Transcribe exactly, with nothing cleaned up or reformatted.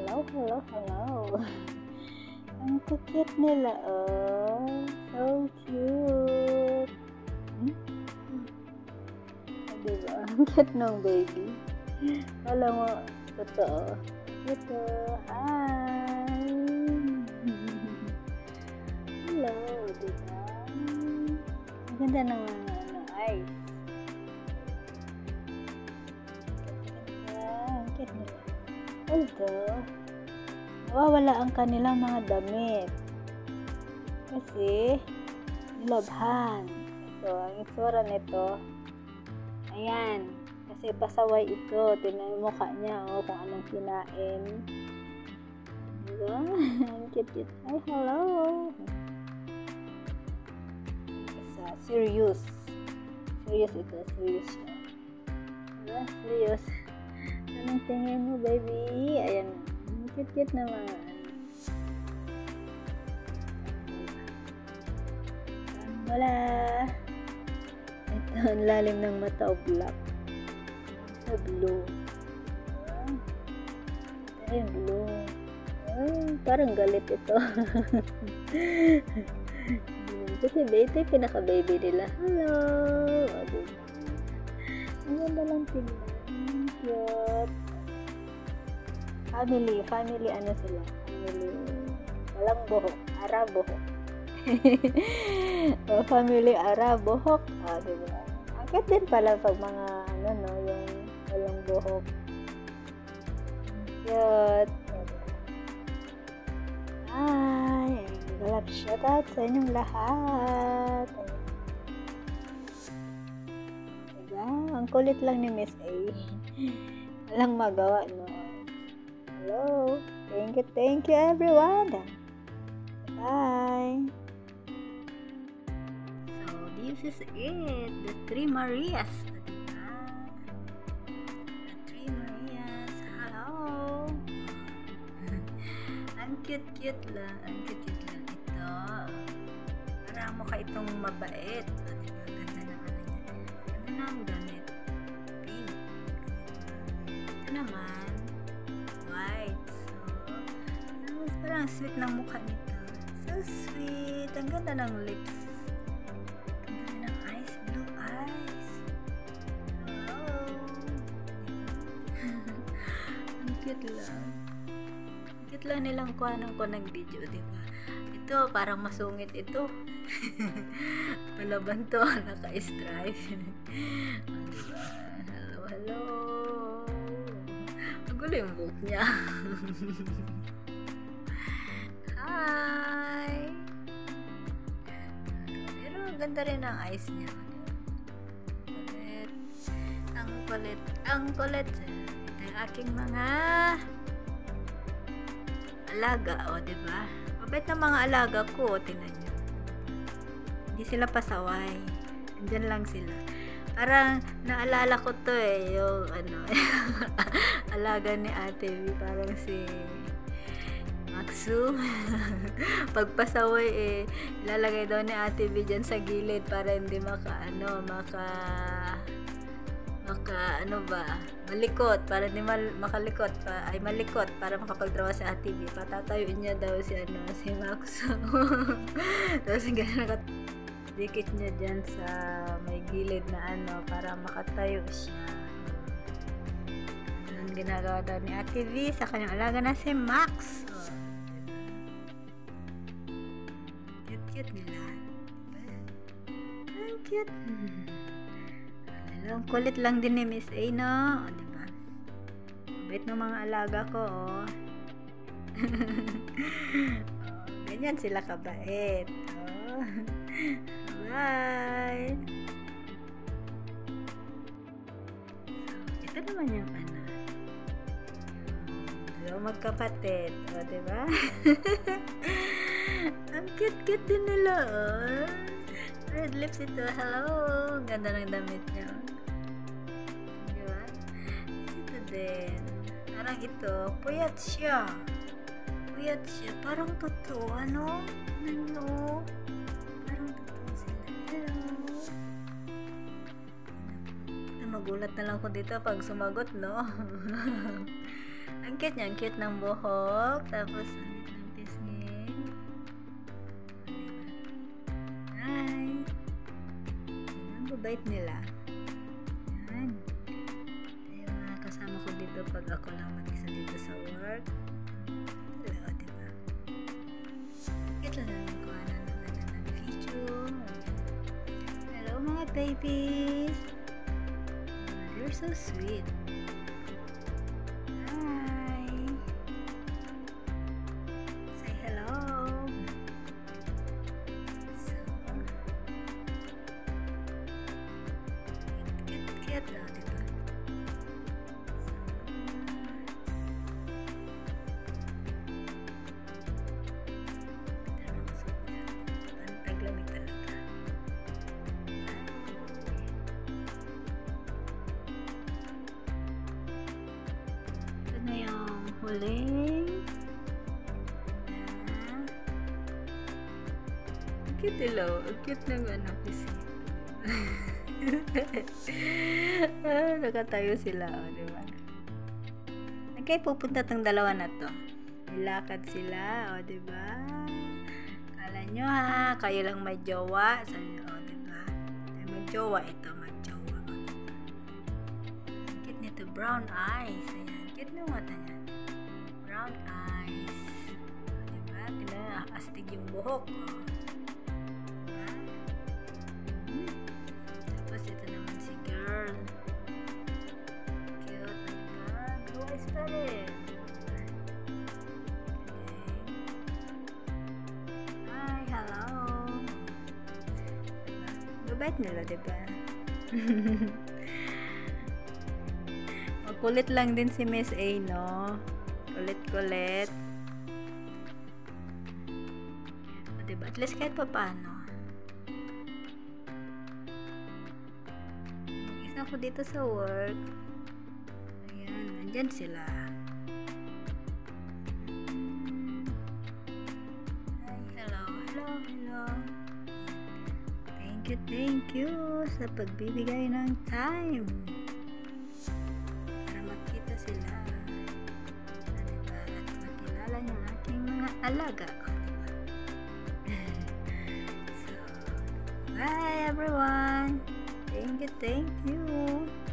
Hello, hello, hello. Ang cute nila, oh. So cute. Hmm? Oh, diba? Ang cute nung baby. Alam mo, totoo. Ito, hi. Hello, diba? Ang ganda ng mga ano, eyes. Ang cute nila. Although, nawawala ang kanilang mga damit kasi nilabhan. So, ang itsura nito, ayan, kasi pasaway ito. Tingnan yung mukha niya, oh, kung anong kinain. Diba? Ang cute. Hi, hello. Isa, serious. Serious ito, serious siya. Diba? Serious. Anong tingin mo, baby? Ayan, cute-cute naman. Wala. Ito, ang lalim ng mata o black. Sa blue. Ito yung blue. Ay, parang galit ito. Kasi ito yung pinaka-baby nila. Hello! O, diba? Ang ganda lang tingnan. Cute. Family, family ano sila? Family. Walang buhok. Arabohok. O, family Arabohok. Ah, diba? Ang cute din pala pag mga ano no, yung walang buhok. Cute. Hi! Galap shoutout sa inyong lahat. Diba? Ang kulit lang ni Miss A. Walang magawa, no? Hello. Thank you, thank you, everyone. Bye. So, this is it. The Three Marias. Diba? The Three Marias. Hello. Ang cute-cute lang. Ang cute-cute lang ito. Parang mukha itong mabait. Diba? Ganda na ano niya. Ganda na ang damit. Pink. Ito naman. White. So, parang sweet ng mukha nito. So sweet. Ang ganda ng lips. Ang ganda ng eyes. Blue eyes. Hello. Ang cute lang. Ang cute lang nilang kuhanan ko ng video, diba? Ito, parang masungit ito. Palaban to. Naka-stripe. Oh, diba? Hello, hello. Magulo yung book niya. Hi! Pero ang ganda rin ang eyes niya. Kulit. Ang kulit. Ang kulit. Ito yung aking mga alaga. O, diba? Mabait na mga alaga ko. Tingnan nyo. Hindi sila pasaway. Andyan lang sila. Parang naalala ko to eh. Yung ano. alaga ni Ate V. Parang si Maxu. Pagpasaway eh, ilalagay daw ni Ate V dyan sa gilid para hindi maka ano, maka maka ano ba, malikot, para hindi mal, makalikot pa, ay malikot para makapagtrawa si Ate V. Patatayuin niya daw si ano, si Maxu. Tapos ganyan nakadikit niya dyan sa may gilid na ano para makatayo siya. Ang ginagawa daw ni Ate V sa kanyang alaga na si Max. Cute nila. Ang cute. Ang kulit lang din ni Miss A, no? O, diba? Mabait ng mga alaga ko, oh. Ganyan sila kabait. Oh. Bye! So, ito naman yung ano. Yung magkapatid. O, diba? Ang cute-cute din nila, oh. Red lips ito. Hello. Ganda ng damit niya. Diba? Ito din. Parang ito. Puyat siya. Puyat siya. Parang totoo. Ano? Ano? Parang totoo sila. Hello. Magulat na lang ko dito pag sumagot, no? Ang cute niya, ang cute ng buhok. Tapos, ang cute ng pisngin. Hi! Yan ang babait nila. Yan. Yung mga kasama ko dito pag ako lang mag-isa dito sa work. Hello, diba? Cute lang naman ko na naman ng video. Hello mga babies! You're so sweet. Cute lang, diba? Ang taglamig talaga. Ito na yung huling. Ang cute ilaw. Ang cute ng ano kasi. Ah, nakatayo sila, o, oh, diba? Okay, pupunta tong dalawa na to. Nilakad sila, o, oh, diba? Kala nyo ha, kayo lang may jowa. So, o, oh, diba? Ay, may jowa ito, may jowa. O, diba? Cute nito, brown eyes. Ayan, cute na mata niya. Brown eyes. O, diba? Tina, astig yung buhok, o. Oh. Ito naman si girl. Cute. Ah, blue eyes pa rin. Okay. Hi, hello. Diba? Babait nila, diba? Kulit lang din si Miss A, no? Kulit-kulit. O, diba? At least kahit pa paano. Ako dito sa work. Ayan, nandyan sila. Hi, hello, hello, hello. Thank you, thank you sa pagbibigay ng time para makita sila. Diba? At makilala yung aking mga alaga. So, bye everyone. Thank you, thank you.